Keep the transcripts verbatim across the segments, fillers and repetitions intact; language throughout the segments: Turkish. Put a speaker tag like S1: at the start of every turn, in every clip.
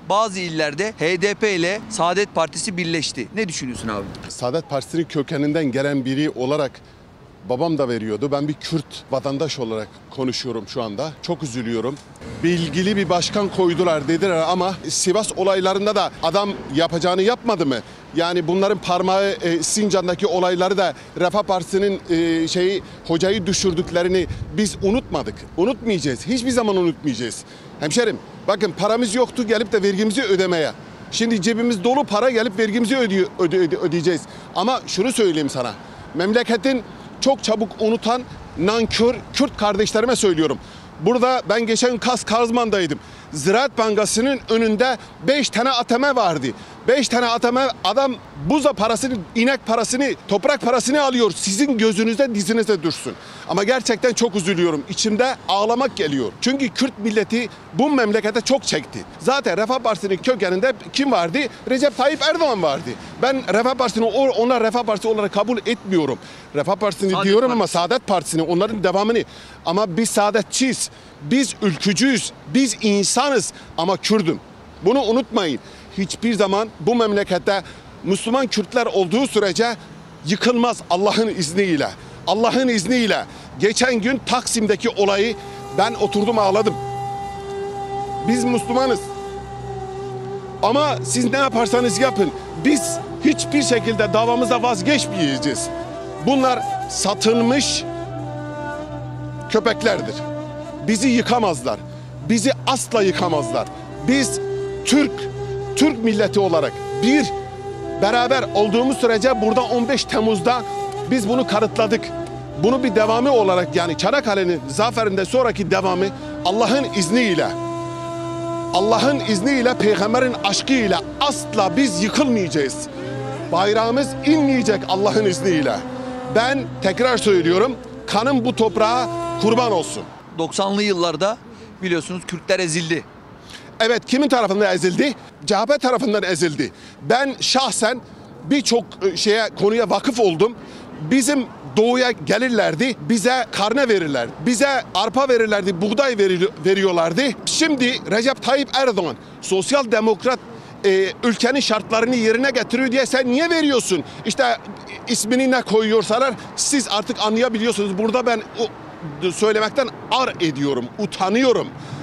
S1: bazı illerde H D P ile Saadet Partisi birleşti. Ne düşünüyorsun abi?
S2: Saadet Partisi'nin kökeninden gelen biri olarak babam da veriyordu. Ben bir Kürt vatandaş olarak konuşuyorum şu anda. Çok üzülüyorum. Bilgili bir başkan koydular dediler ama Sivas olaylarında da adam yapacağını yapmadı mı? Yani bunların parmağı e, Sincan'daki olayları da Refah Partisi'nin e, şeyi hocayı düşürdüklerini biz unutmadık. Unutmayacağız. Hiçbir zaman unutmayacağız. Hemşerim bakın paramız yoktu gelip de vergimizi ödemeye. Şimdi cebimiz dolu para gelip vergimizi ödüyor, öde, öde, ödeyeceğiz. Ama şunu söyleyeyim sana. Memleketin çok çabuk unutan nankör Kürt kardeşlerime söylüyorum. Burada ben geçen Kas Kazman'daydım. Ziraat Bankası'nın önünde beş tane A T M vardı. beş tane A T M adam buza parasını, inek parasını, toprak parasını alıyor. Sizin gözünüzde dizinize düşsün. Ama gerçekten çok üzülüyorum. İçimde ağlamak geliyor. Çünkü Kürt milleti bu memlekete çok çekti. Zaten Refah Partisi'nin kökeninde kim vardı? Recep Tayyip Erdoğan vardı. Ben Refah Partisi'ni onlar Refah Partisi olarak kabul etmiyorum. Refah Partisi'ni
S1: Saadet
S2: diyorum
S1: Partisi.
S2: ama Saadet Partisi'ni onların devamını. Ama biz saadetçiyiz. Biz ülkücüyüz. Biz insanız ama Kürdüm. Bunu unutmayın. Hiçbir zaman bu memlekette Müslüman Kürtler olduğu sürece yıkılmaz Allah'ın izniyle. Allah'ın izniyle. Geçen gün Taksim'deki olayı ben oturdum ağladım. Biz Müslümanız. Ama siz ne yaparsanız yapın. Biz hiçbir şekilde davamıza vazgeçmeyeceğiz. Bunlar satılmış köpeklerdir. Bizi yıkamazlar. Bizi asla yıkamazlar. Biz Türk, Türk milleti olarak bir beraber olduğumuz sürece burada on beş Temmuz'da biz bunu kanıtladık. Bunu bir devamı olarak yani Çanakkale'nin zaferinde sonraki devamı Allah'ın izniyle, Allah'ın izniyle, peygamberin aşkıyla asla biz yıkılmayacağız. Bayrağımız inmeyecek Allah'ın izniyle. Ben tekrar söylüyorum, kanım bu toprağa kurban olsun.
S1: doksanlı yıllarda biliyorsunuz Kürtler ezildi.
S2: Evet, kimin tarafından ezildi? C H P tarafından ezildi. Ben şahsen birçok şeye konuya vakıf oldum. Bizim doğuya gelirlerdi, bize karne verirler, bize arpa verirlerdi, buğday veriyorlardı. Şimdi Recep Tayyip Erdoğan, sosyal demokrat e, ülkenin şartlarını yerine getiriyor diye sen niye veriyorsun? İşte ismini ne koyuyorsalar siz artık anlayabiliyorsunuz. Burada ben o, söylemekten ar ediyorum, utanıyorum.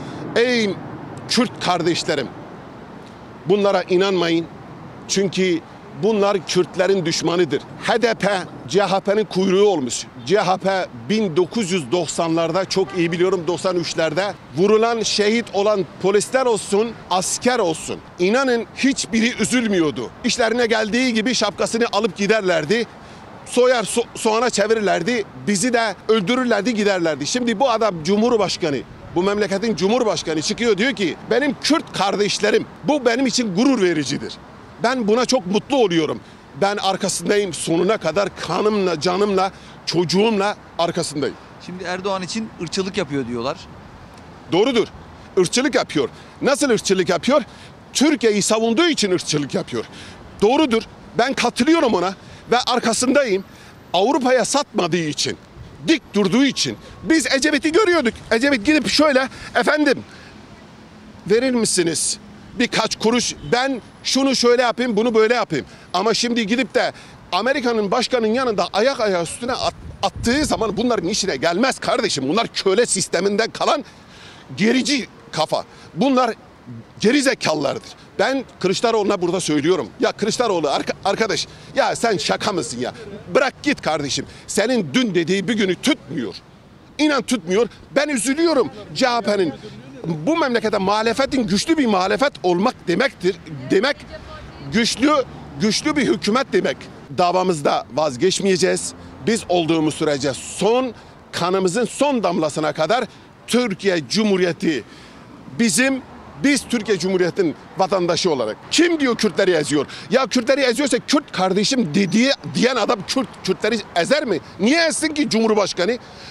S2: Ey Kürt kardeşlerim, bunlara inanmayın. Çünkü bunlar Kürtlerin düşmanıdır. H D P, C H P'nin kuyruğu olmuş. C H P bin dokuz yüz doksanlarda çok iyi biliyorum doksan üçlerde vurulan, şehit olan polisler olsun, asker olsun. İnanın hiçbiri üzülmüyordu. İşlerine geldiği gibi şapkasını alıp giderlerdi. Soyar so soğana çevirirlerdi. Bizi de öldürürlerdi, giderlerdi. Şimdi bu adam Cumhurbaşkanı. Bu memleketin Cumhurbaşkanı çıkıyor diyor ki benim Kürt kardeşlerim, bu benim için gurur vericidir. Ben buna çok mutlu oluyorum. Ben arkasındayım sonuna kadar, kanımla, canımla, çocuğumla arkasındayım.
S1: Şimdi Erdoğan için ırkçılık yapıyor diyorlar.
S2: Doğrudur. Irkçılık yapıyor. Nasıl ırkçılık yapıyor? Türkiye'yi savunduğu için ırkçılık yapıyor. Doğrudur. Ben katılıyorum ona ve arkasındayım. Avrupa'ya satmadığı için, dik durduğu için. Biz Ecevit'i görüyorduk. Ecevit gidip şöyle, efendim verir misiniz birkaç kuruş, ben şunu şöyle yapayım, bunu böyle yapayım. Ama şimdi gidip de Amerika'nın başkanının yanında ayak ayağı üstüne at, attığı zaman bunların işine gelmez kardeşim. Bunlar köle sisteminden kalan gerici kafa. Bunlar geri zekalılardır. Ben Kılıçdaroğlu'na burada söylüyorum. Ya Kılıçdaroğlu arka, arkadaş ya sen şaka mısın ya? Bırak git kardeşim. Senin dün dediği bir günü tutmuyor. İnan tutmuyor. Ben üzülüyorum. C H P'nin bu memlekete muhalefetin güçlü bir muhalefet olmak demektir. Demek güçlü güçlü bir hükümet demek. Davamızda vazgeçmeyeceğiz. Biz olduğumuz sürece son kanımızın son damlasına kadar Türkiye Cumhuriyeti bizim, biz Türkiye Cumhuriyeti'nin vatandaşı olarak. Kim diyor Kürtleri eziyor? Ya Kürtleri eziyorsa Kürt kardeşim dediği diyen adam Kürt, Kürtleri ezer mi? Niye ezsin ki Cumhurbaşkanı?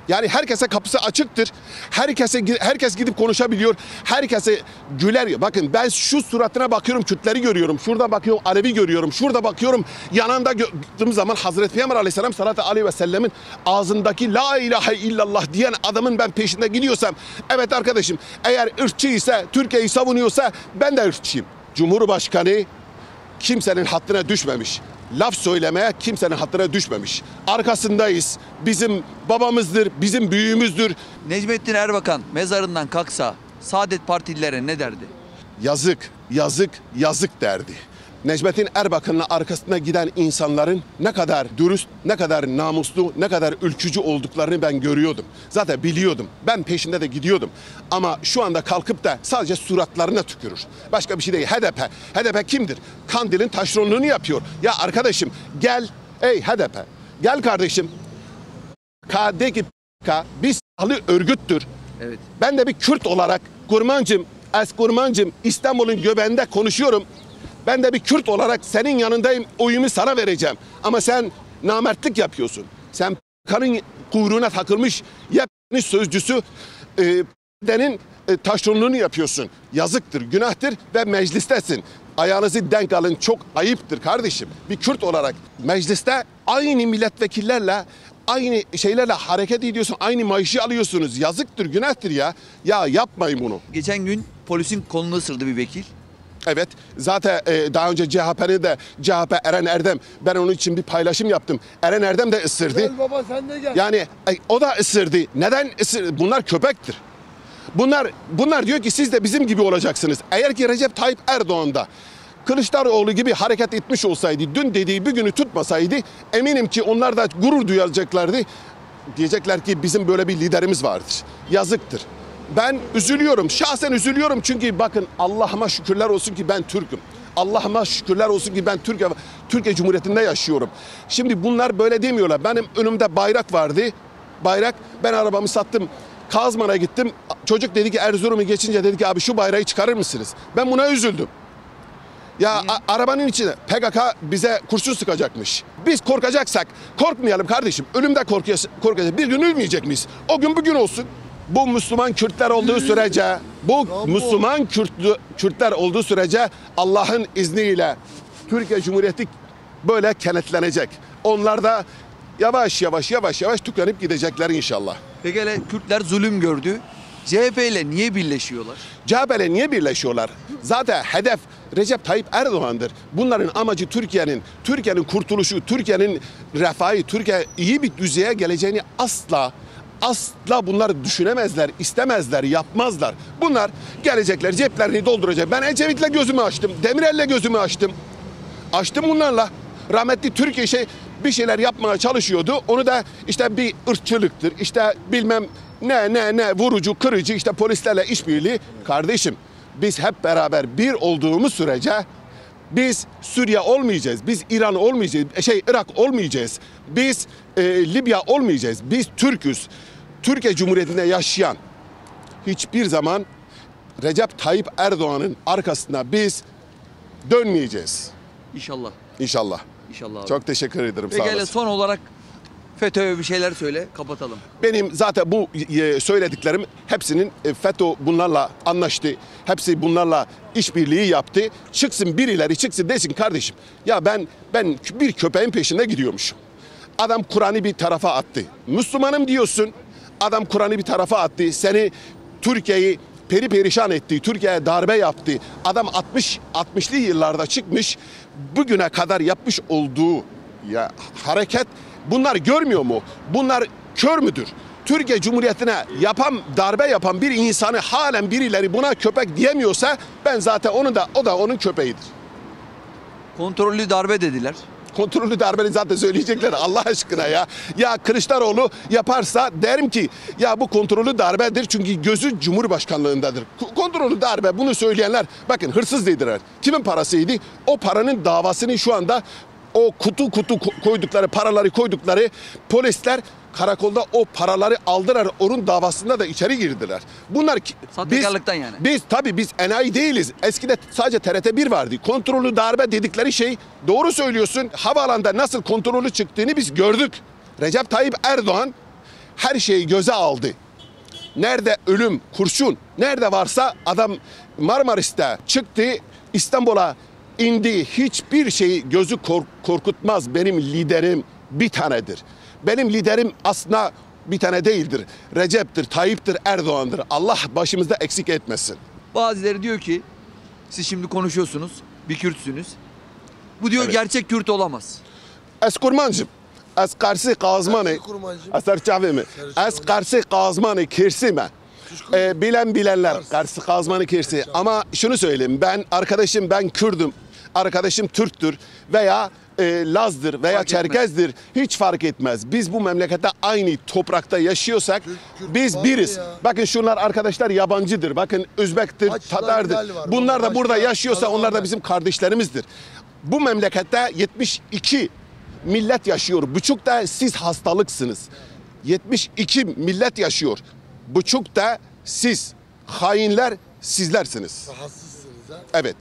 S2: Yani herkese kapısı açıktır. Herkese herkes gidip konuşabiliyor. Herkese güler. Bakın ben şu suratına bakıyorum, Kürtleri görüyorum. Şurada bakıyorum, Alevi görüyorum. Şurada bakıyorum. Yanında gördüğüm zaman Hazreti Peygamber Aleyhisselam sallallahu aleyhi ve sellemin ağzındaki la ilahe illallah diyen adamın ben peşinde gidiyorsam, evet arkadaşım, eğer ırkçı ise, Türkiye'yi savunuyorsa ben de ırkçıyım. Cumhurbaşkanı kimsenin hattına düşmemiş. Laf söylemeye kimsenin hattına düşmemiş. Arkasındayız. Bizim babamızdır, bizim büyüğümüzdür.
S1: Necmettin Erbakan mezarından kalksa Saadet Partililere ne derdi?
S2: Yazık, yazık, yazık derdi. Necmettin Erbakan'ın arkasına giden insanların ne kadar dürüst, ne kadar namuslu, ne kadar ülkücü olduklarını ben görüyordum. Zaten biliyordum. Ben peşinde de gidiyordum. Ama şu anda kalkıp da sadece suratlarına tükürür. Başka bir şey değil. H D P. H D P kimdir? Kandil'in taşeronluğunu yapıyor. Ya arkadaşım gel, ey H D P. Gel kardeşim. K D ki bir silahlı örgüttür.
S1: Evet.
S2: Ben de bir Kürt olarak Kurmancım, Es Kurmancım, İstanbul'un göbeğinde konuşuyorum. Ben de bir Kürt olarak senin yanındayım, oyumu sana vereceğim. Ama sen namertlik yapıyorsun. Sen kanın kuyruğuna takılmış yepyeni sözcüsü e, denin e, taşeronluğunu yapıyorsun. Yazıktır, günahtır ve meclistesin. Ayağınızı denk alın, çok ayıptır kardeşim. Bir Kürt olarak mecliste aynı milletvekillerle, aynı şeylerle hareket ediyorsun, aynı maaşı alıyorsunuz. Yazıktır, günahtır ya. Ya yapmayın bunu.
S1: Geçen gün polisin kolunu ısırdı bir vekil.
S2: Evet, zaten e, daha önce C H P'nin de C H P Eren Erdem, ben onun için bir paylaşım yaptım. Eren Erdem de ısırdı.
S3: Gel baba sen de gel.
S2: Yani e, o da ısırdı. Neden ısırdı? Bunlar köpektir. Bunlar bunlar diyor ki siz de bizim gibi olacaksınız. Eğer ki Recep Tayyip Erdoğan da Kılıçdaroğlu gibi hareket etmiş olsaydı, dün dediği bir günü tutmasaydı, eminim ki onlar da gurur duyacaklardı. Diyecekler ki bizim böyle bir liderimiz vardır. Yazıktır. Ben üzülüyorum, şahsen üzülüyorum çünkü bakın Allah'ıma şükürler olsun ki ben Türk'üm. Allah'ıma şükürler olsun ki ben Türkiye, Türkiye Cumhuriyeti'nde yaşıyorum. Şimdi bunlar böyle demiyorlar. Benim önümde bayrak vardı. Bayrak, ben arabamı sattım. Kazman'a gittim. Çocuk dedi ki Erzurum'u geçince dedi ki abi şu bayrağı çıkarır mısınız? Ben buna üzüldüm. Ya a- arabanın içine P K K bize kurşun sıkacakmış. Biz korkacaksak korkmayalım kardeşim. Ölümde korkacağız. korkacağız. Bir gün ölmeyecek miyiz? O gün bugün olsun. Bu Müslüman Kürtler olduğu sürece, bu Müslüman Kürtlü, Kürtler olduğu sürece Allah'ın izniyle Türkiye Cumhuriyeti böyle kenetlenecek. Onlar da yavaş yavaş yavaş yavaş tükenip gidecekler inşallah.
S1: Peki hele Kürtler zulüm gördü. C H P ile niye birleşiyorlar?
S2: C H P ile niye birleşiyorlar? Zaten hedef Recep Tayyip Erdoğan'dır. Bunların amacı Türkiye'nin, Türkiye'nin kurtuluşu, Türkiye'nin refahı, Türkiye iyi bir düzeye geleceğini asla Asla bunlar düşünemezler, istemezler, yapmazlar. Bunlar gelecekler, ceplerini dolduracak. Ben Ecevit'le gözümü açtım, Demirel'le gözümü açtım. Açtım bunlarla. Rahmetli Türkiye şey bir şeyler yapmaya çalışıyordu. Onu da işte bir ırkçılıktır, işte bilmem ne ne ne vurucu, kırıcı, işte polislerle işbirliği. Kardeşim biz hep beraber bir olduğumuz sürece biz Suriye olmayacağız, biz İran olmayacağız, şey Irak olmayacağız, biz e, Libya olmayacağız, biz Türk'üz. Türkiye Cumhuriyeti'nde yaşayan hiçbir zaman Recep Tayyip Erdoğan'ın arkasına biz dönmeyeceğiz.
S1: İnşallah.
S2: İnşallah.
S1: İnşallah abi.
S2: Çok teşekkür ederim.
S1: Peki
S2: Sağ
S1: hele
S2: olasın.
S1: son olarak FETÖ'ye bir şeyler söyle, kapatalım.
S2: Benim zaten bu e, söylediklerim hepsinin e, FETÖ bunlarla anlaştı. Hepsi bunlarla işbirliği yaptı. Çıksın birileri çıksın desin kardeşim. Ya ben ben bir köpeğin peşinde gidiyormuşum. Adam Kur'an'ı bir tarafa attı. Müslümanım diyorsun. Adam Kur'an'ı bir tarafa attı. Seni Türkiye'yi peri perişan etti. Türkiye'ye darbe yaptı. Adam altmış altmışlı yıllarda çıkmış. Bugüne kadar yapmış olduğu ya hareket bunlar görmüyor mu? Bunlar kör müdür? Türkiye Cumhuriyeti'ne yapan, darbe yapan bir insanı halen birileri buna köpek diyemiyorsa ben zaten onu da o da onun köpeğidir.
S1: Kontrollü darbe dediler.
S2: Kontrollü darbeni zaten söyleyecekler Allah aşkına ya. Ya Kılıçdaroğlu yaparsa derim ki ya bu kontrollü darbedir çünkü gözü Cumhurbaşkanlığındadır. Kontrollü darbe bunu söyleyenler bakın hırsız dediler. Kimin parasıydı? O paranın davasını şu anda o kutu kutu koydukları paraları koydukları polisler karakolda o paraları aldılar. Onun davasında da içeri girdiler. Bunlar
S1: sahtekarlıktan yani.
S2: Biz tabii biz enayi değiliz. Eskide sadece T R T bir vardı. Kontrollü darbe dedikleri şey doğru söylüyorsun. Havaalanında nasıl kontrollü çıktığını biz gördük. Recep Tayyip Erdoğan her şeyi göze aldı. Nerede ölüm, kurşun, nerede varsa adam Marmaris'te çıktı, İstanbul'a indi. Hiçbir şeyi gözü kork- korkutmaz. Benim liderim bir tanedir. Benim liderim aslında bir tane değildir. Recep'tir, Tayyip'tir, Erdoğan'dır. Allah başımızda eksik etmesin.
S1: Bazıları diyor ki siz şimdi konuşuyorsunuz, bir Kürtsünüz. Bu diyor
S2: Evet.
S1: gerçek Kürt olamaz.
S2: Ez kurmancım. Ez karşı kazmanı. Ez serçavimi. Ez karşı kazmanı kirsime. Ee, bilen bilenler karşı kazmanı kirsi. Ama şunu söyleyeyim. Ben arkadaşım ben Kürdüm. Arkadaşım Türktür veya e, Laz'dır veya
S1: Fark etmez.
S2: Çerkez'dir. Hiç fark etmez. Biz bu memlekette aynı toprakta yaşıyorsak
S3: Kürt
S2: biz
S3: var
S2: biriz.
S3: ya.
S2: Bakın şunlar arkadaşlar yabancıdır. Bakın Özbek'tir,
S3: Haçlılar,
S2: Tatar'dır.
S3: Hilal var.
S2: Bunlar da
S3: Başka
S2: burada yaşıyorsa onlar da
S3: Talibanlar.
S2: bizim kardeşlerimizdir. Bu memlekette yetmiş iki millet yaşıyor. Buçuk da siz hastalıksınız. yetmiş iki millet yaşıyor. Buçuk da siz hainler sizlersiniz.
S3: Rahatsızsınız ha.
S2: Evet.